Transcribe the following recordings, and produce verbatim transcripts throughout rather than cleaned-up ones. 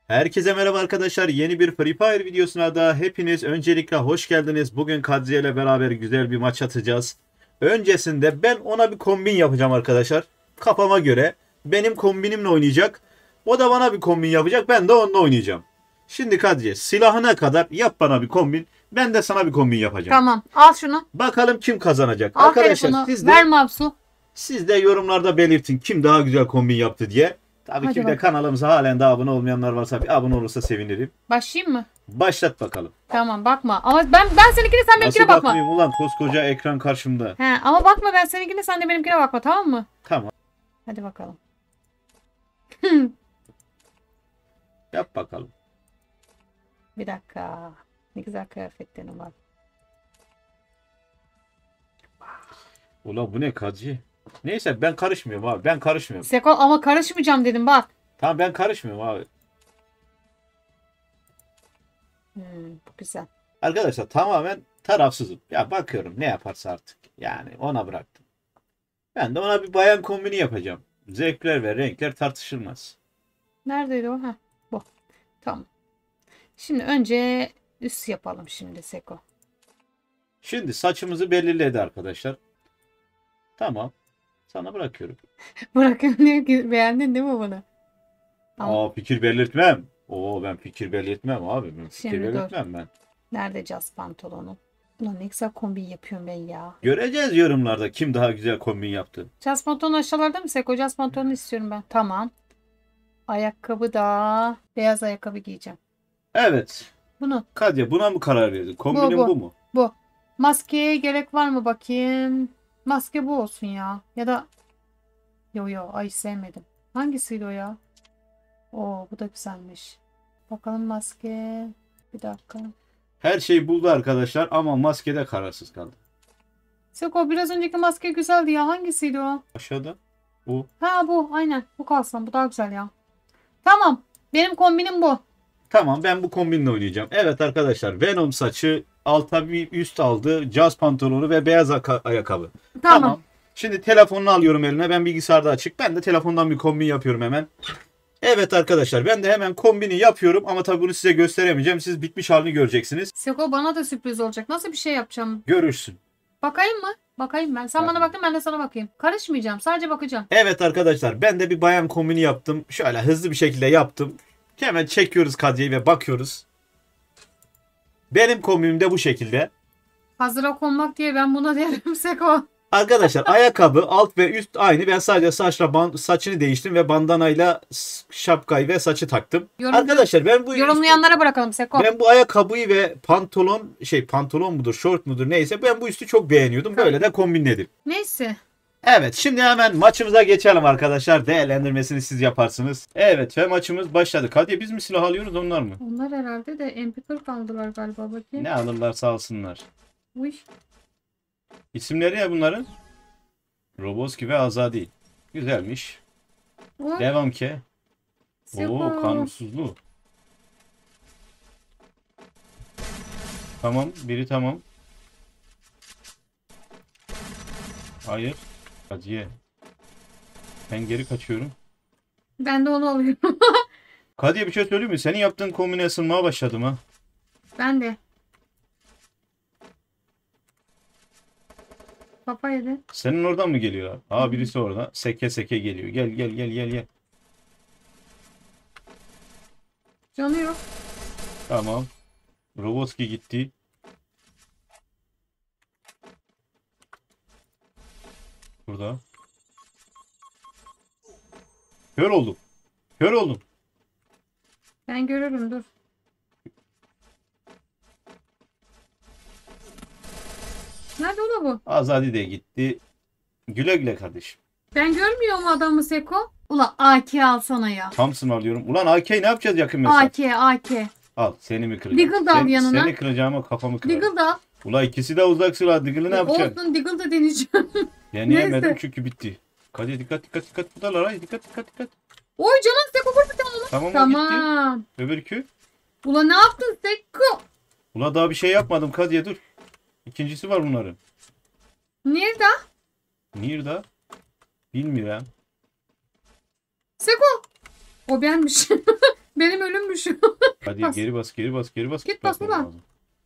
Herkese merhaba arkadaşlar. Yeni bir Free Fire videosuna da hepiniz öncelikle hoş geldiniz. Bugün Kadriye ile beraber güzel bir maç atacağız. Öncesinde ben ona bir kombin yapacağım arkadaşlar. Kafama göre benim kombinimle oynayacak. O da bana bir kombin yapacak. Ben de onunla oynayacağım. Şimdi Kadriye silahına kadar yap bana bir kombin. Ben de sana bir kombin yapacağım. Tamam. Al şunu. Bakalım kim kazanacak. Al Arkadaşlar telefonu. siz de, Ver mouse'u. siz de yorumlarda belirtin kim daha güzel kombin yaptı diye. Tabii Hadi ki bir de bak. kanalımıza halen daha abone olmayanlar varsa bir abone olursa sevinirim. Başlayayım mı? Başlat bakalım. Tamam bakma. Ama ben ben seninkine sen Nasıl benimkine bakma. bakmayayım ulan koskoca ekran karşımda. He, ama bakma ben seninkine sen de benimkine bakma, tamam mı? Tamam Hadi bakalım. yap bakalım. Bir dakika. Ne güzel kıyafetlerim var. Ula bu ne Kadri? Neyse ben karışmıyorum abi ben karışmıyorum. Seko ama karışmayacağım dedim bak. Tamam ben karışmıyorum abi. Hmm, bu güzel. Arkadaşlar tamamen tarafsızım. Ya bakıyorum ne yaparsa artık. Yani ona bıraktım. Ben de ona bir bayan kombini yapacağım. Zevkler ve renkler tartışılmaz. Neredeydi o? Ha, bu. Tamam. Şimdi önce üst yapalım şimdi Seko. Şimdi saçımızı belirledi arkadaşlar. Tamam. Sana bırakıyorum. Bırakın diyor ki beğendin değil mi bunu? Ama Aa fikir belirtmem. Oo ben fikir belirtmem abi. Ben fikir Şimdi dur. belirtmem ben. nerede caz pantolonu? Ulan ne güzel kombin yapıyorum ben ya. Göreceğiz yorumlarda kim daha güzel kombin yaptı. Caz pantolon aşağılarda mı Seko? Caz pantolonu istiyorum ben. Tamam. Ayakkabı da beyaz ayakkabı giyeceğim. Evet. Bunu. Kadya buna mı karar verdin? Kombinin bu, bu. mu? Bu. Maskeye gerek var mı bakayım? Maske bu olsun ya. Ya da yo yo ay sevmedim. Hangisiydi o ya? Oo bu da güzelmiş. Bakalım maske. Bir dakika. Her şeyi buldu arkadaşlar ama maskede kararsız kaldı. Seko biraz önceki maske güzeldi ya. Hangisiydi o? Aşağıda bu. Ha bu aynen. Bu kalsın. Bu daha güzel ya. Tamam. Benim kombinim bu. Tamam ben bu kombinle oynayacağım. Evet arkadaşlar Venom saçı alta bir üst aldı. Caz pantolonu ve beyaz aka- ayakkabı. Tamam. Şimdi telefonunu alıyorum eline. Ben bilgisayarda açık. Ben de telefondan bir kombin yapıyorum hemen. Evet arkadaşlar ben de hemen kombini yapıyorum ama tabii bunu size gösteremeyeceğim. Siz bitmiş halini göreceksiniz. Seko bana da sürpriz olacak. Nasıl bir şey yapacağım? Görürsün. Bakayım mı? Bakayım ben. Sen Bak. bana baktın ben de sana bakayım. Karışmayacağım. Sadece bakacağım. Evet arkadaşlar ben de bir bayan kombini yaptım. Şöyle hızlı bir şekilde yaptım. Hemen çekiyoruz Kadriye'yi ve bakıyoruz. Benim kombinim de bu şekilde. Hazıra konmak diye ben buna derim Seko. Arkadaşlar ayakkabı alt ve üst aynı. Ben sadece saçla band, saçını değiştim ve bandanayla s- şapkayı ve saçı taktım. Yorum- Arkadaşlar ben bu Yorumlayanlara bırakalım Seko. ben bu ayakkabıyı ve pantolon şey pantolon mudur, şort mudur neyse ben bu üstü çok beğeniyordum. Böyle de kombinledim. Neyse. Evet şimdi hemen maçımıza geçelim arkadaşlar. Değerlendirmesini siz yaparsınız. Evet ve maçımız başladı. Hadi biz mi silah alıyoruz onlar mı? Onlar herhalde de M P kırk aldılar galiba bakayım. Ne alırlarsa alsınlar. Uy. İsimleri ya bunların? Roboski ve Azadi. Güzelmiş. O. Devam ki. Seko. Oo kanunsuzluğu. Tamam biri tamam. Hayır. Hadiye. Ben geri kaçıyorum. Ben de onu alıyorum. Kadiye bir şey söyleyeyim mi? Senin yaptığın kombine ısınmaya başladım ha. Ben de. Papa yedi. Senin oradan mı geliyor? Aa birisi orada. Seke seke geliyor. Gel gel gel gel gel. Canı yok. Tamam. Robotski gitti. Burada. Kör oldum. Kör oldum. Ben görürüm dur. Nerede o da bu? Azadi de gitti. Güle güle kardeşim. Ben görmüyorum adamı Seko. Ula A K alsana ya. Thompson alıyorum. Ulan A K'yi ne yapacağız yakın mesafe? A K A K. Al seni mi kıracağım? Deagle da al Sen- yanına. Seni kıracağıma kafamı kırarım. Deagle da al. Ulan ikisi de uzak silah. Deagle'ı ne yapacaksın? Olsun Deagle da deneyeceğim. Deneyemedim Neyse. çünkü bitti. Kadir dikkat dikkat dikkat. Buradalar. Ay dikkat dikkat dikkat. Oy canım Seko vur bir tane onu. Tamam o gitti. Tamam. Öbürkü. Ula ne yaptın Seko? Ulan daha bir şey yapmadım Kadir dur. İkincisi var bunların. Nerede? Nerede? Bilmiyorum. Seko. O benmiş. Benim ölümmüş. Hadi Bas. geri bas, geri bas, geri bas. Git bas Basmam ulan. lazım.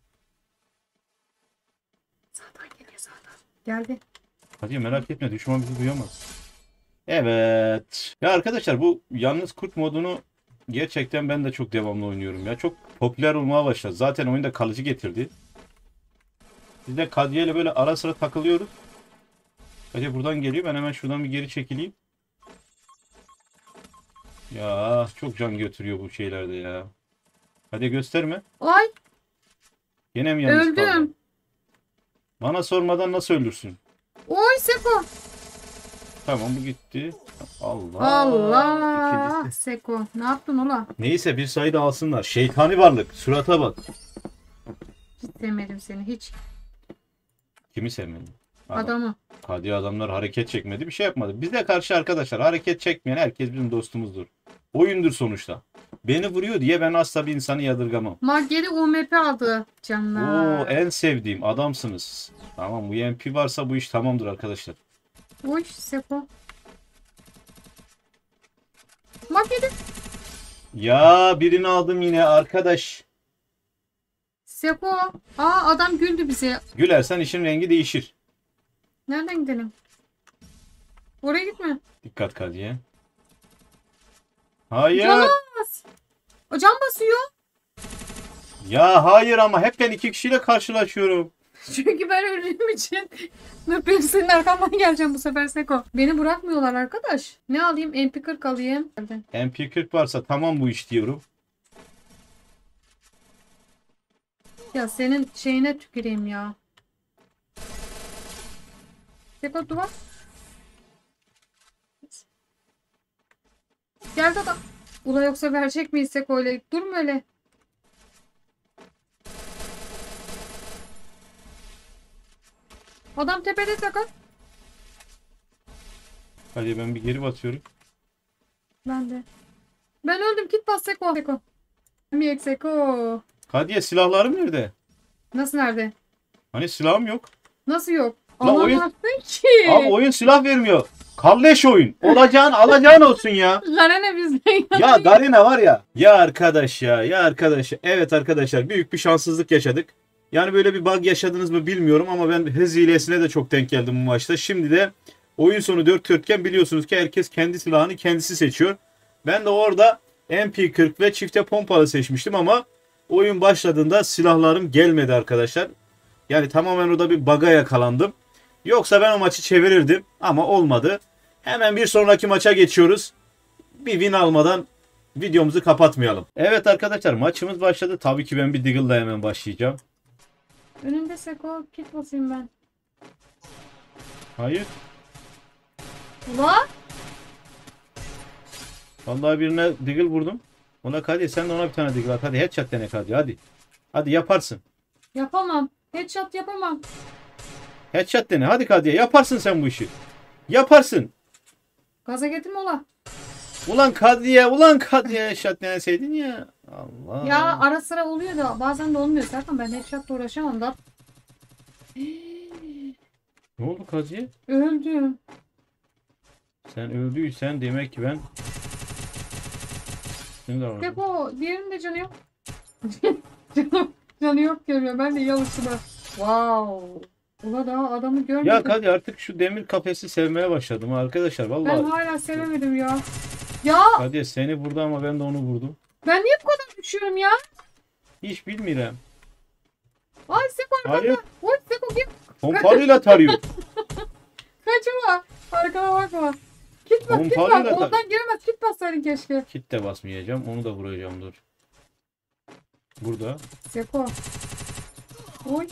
Sağdan geliyor sağdan. Geldi. Hadi merak etme, düşman bizi duyamaz. Evet. Ya arkadaşlar, bu yalnız kurt modunu gerçekten ben de çok devamlı oynuyorum ya. Çok popüler olmaya başladı. Zaten oyunda kalıcı getirdi. Biz de Kadriye ile böyle ara sıra takılıyoruz. Hadi buradan geliyor. Ben hemen şuradan bir geri çekileyim. Ya çok can götürüyor bu şeylerde ya. Hadi gösterme. Ay Yine mi yalnız kaldın? öldüm. Bana sormadan nasıl ölürsün? Oy Seko. Tamam, bu gitti. Allah. Allah. İkincisi. Seko. Ne yaptın ola? Neyse, bir sayı da alsınlar. Şeytani varlık. Surata bak. Hiç sevmedim seni hiç. Kimi sevmedin? Adam. Adamı. Hadi adamlar hareket çekmedi, bir şey yapmadı. Bize karşı arkadaşlar hareket çekmeyen herkes bizim dostumuzdur. Oyundur sonuçta. Beni vuruyor diye ben asla bir insanı yadırgamam. Maggeli U M P aldı canlar. Oo, en sevdiğim adamsınız. Tamam, U M P varsa bu iş tamamdır arkadaşlar. Oy Seko. Maggeli. Ya birini aldım yine arkadaş. Seko. Aa adam güldü bize. Gülersen işin rengi değişir. Nereden gidelim? Oraya gitme. Dikkat Kadriye. Hayır. Can bas. O can basıyor. Ya hayır, ama hep ben iki kişiyle karşılaşıyorum. Çünkü ben öldüğüm için. Dur ben senin arkamdan geleceğim bu sefer Seko. Beni bırakmıyorlar arkadaş. Ne alayım? M P kırk alayım. M P kırk varsa tamam bu iş diyorum. Ya senin şeyine tüküreyim ya. Seko duvar. Geldi adam. Ula yoksa verecek miyiz Seko ile? Durma öyle. Adam tepede sakın. Hadi ben bir geri batıyorum. Ben de. Ben öldüm. Git bas Seko. Seko. Miyek Seko. Kadriye, silahlarım nerede? Nasıl nerede? Hani silahım yok. Nasıl yok? La oyun- Alamazsın ki. Abi oyun silah vermiyor. Kalleş oyun. Olacağın alacağın olsun ya. Garene bizden. Ya Garena var ya. Ya arkadaş ya. Ya arkadaş. Evet arkadaşlar, büyük bir şanssızlık yaşadık. Yani böyle bir bug yaşadınız mı bilmiyorum ama ben hız hilesine de çok denk geldim bu maçta. Şimdi de oyun sonu dört dörtken biliyorsunuz ki herkes kendi silahını kendisi seçiyor. Ben de orada M P kırk ve çifte pompalı seçmiştim ama oyun başladığında silahlarım gelmedi arkadaşlar. Yani tamamen orada bir bug'a yakalandım. Yoksa ben o maçı çevirirdim ama olmadı. Hemen bir sonraki maça geçiyoruz. Bir win almadan videomuzu kapatmayalım. Evet arkadaşlar, maçımız başladı. Tabii ki ben bir Deagle'la hemen başlayacağım. Önünde Seko. Git basayım ben. Hayır. Ula. Vallahi birine Deagle vurdum. Ona Kadriye, sen de ona bir tane Deagle at. Hadi headshot dene Kadriye, hadi. Hadi yaparsın. Yapamam. Headshot yapamam. Headshot dene. Hadi Kadriye, yaparsın sen bu işi. Yaparsın. Gaza getirme ola. Ulan Kadriye, ulan Kadriye headshot deneseydin ya. Allah. Ya ara sıra oluyor da bazen de olmuyor. Zaten ben headshotla uğraşamam da. Ne oldu Kadriye? Öldüm. Sen öldüysen demek ki ben... Seni de alırım. Seko diğerinin de canı yok. canı, canı yok görüyor. Ben de yalışına. Wow. Ula daha adamı görmedim. Ya Kadriye, artık şu demir kafesi sevmeye başladım arkadaşlar. ben Vallahi hala sevemedim ya. Ya Kadriye seni vurdu ama ben de onu vurdum. ben niye bu kadar düşüyorum ya? Hiç bilmiyorum. Ay Seko Hayır. arkamda. Oy Seko git. Pompalıyla tarıyor. Kaçma. Arkana bakma. Git bak git Pompalıyla bak. da- Ondan giremez. Git bassaydın keşke. Kit de basmayacağım. Onu da vuracağım, dur. Burada. Seko. Oy.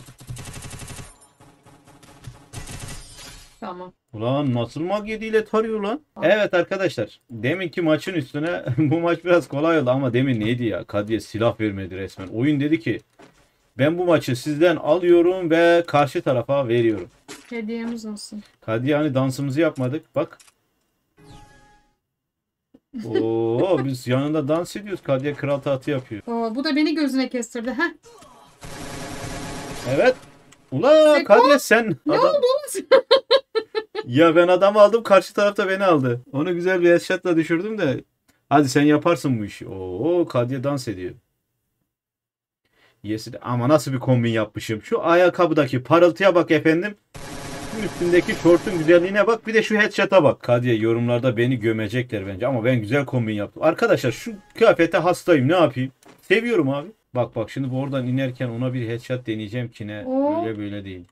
Tamam. Ulan nasıl mag yediyle tarıyor lan? Aa. Evet arkadaşlar. Deminki maçın üstüne bu maç biraz kolay oldu ama demin neydi ya? Kadriye silah vermedi resmen. Oyun dedi ki ben bu maçı sizden alıyorum ve karşı tarafa veriyorum. Hediyemiz olsun. Kadriye hani dansımızı yapmadık. Bak. Oo, biz yanında dans ediyoruz. Kadriye kral tahtı yapıyor. Oo, bu da beni gözüne kestirdi. Heh. Evet. Ula Seko, Kadriye sen Ne adam... oldu oğlum? Ya ben adamı aldım, karşı tarafta beni aldı. Onu güzel bir headshot'la düşürdüm de Hadi sen yaparsın bu işi. Oo, Kadriye dans ediyor. Yesin. Ama nasıl bir kombin yapmışım. Şu ayakkabıdaki parıltıya bak efendim. Şu üstündeki şortun güzelliğine bak. Bir de şu headshot'a bak. Kadriye yorumlarda beni gömecekler bence. Ama ben güzel kombin yaptım. Arkadaşlar şu kıyafete hastayım. Ne yapayım? Seviyorum abi. Bak bak şimdi bu oradan inerken ona bir headshot deneyeceğim ki ne. Oo. Öyle böyle değil.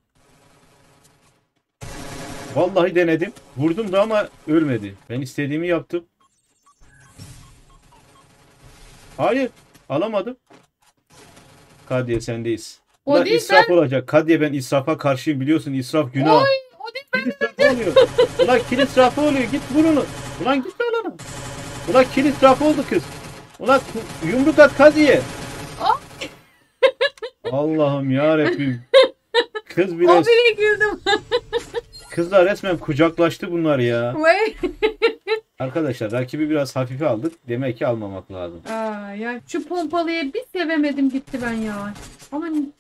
Vallahi denedim. Vurdum da ama ölmedi. Ben istediğimi yaptım. Hayır. Alamadım. Kadriye sendeyiz. O Ulan değil, israf olacak. Kadriye ben israfa karşıyım biliyorsun. İsraf günah. Oy, o değil Kil israfı oluyor. Ulan kil israfı oluyor. Git vur onu. Ulan git lan ona. Ulan kil israfı oldu kız. Ulan yumruk at Kadriye. Allah'ım yarabbim. Kız bile, O bile güldüm. kızlar resmen kucaklaştı bunlar ya. Vay. Arkadaşlar rakibi biraz hafife aldık. Demek ki almamak lazım. Aa, ya şu pompalıyı bir sevemedim gitti ben ya. Aman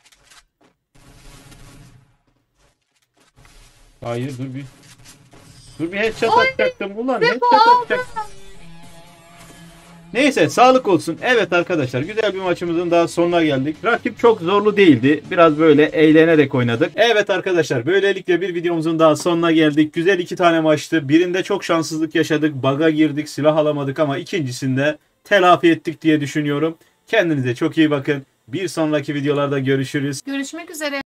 Hayır dur bir. Dur bir headshot atacaktım. Ulan headshot atacaktım. Neyse sağlık olsun. Evet arkadaşlar güzel bir maçımızın daha sonuna geldik. Rakip çok zorlu değildi. Biraz böyle eğlenerek oynadık. Evet arkadaşlar böylelikle bir videomuzun daha sonuna geldik. Güzel iki tane maçtı. Birinde çok şanssızlık yaşadık. Bug'a girdik, silah alamadık ama ikincisinde telafi ettik diye düşünüyorum. Kendinize çok iyi bakın. Bir sonraki videolarda görüşürüz. görüşmek üzere.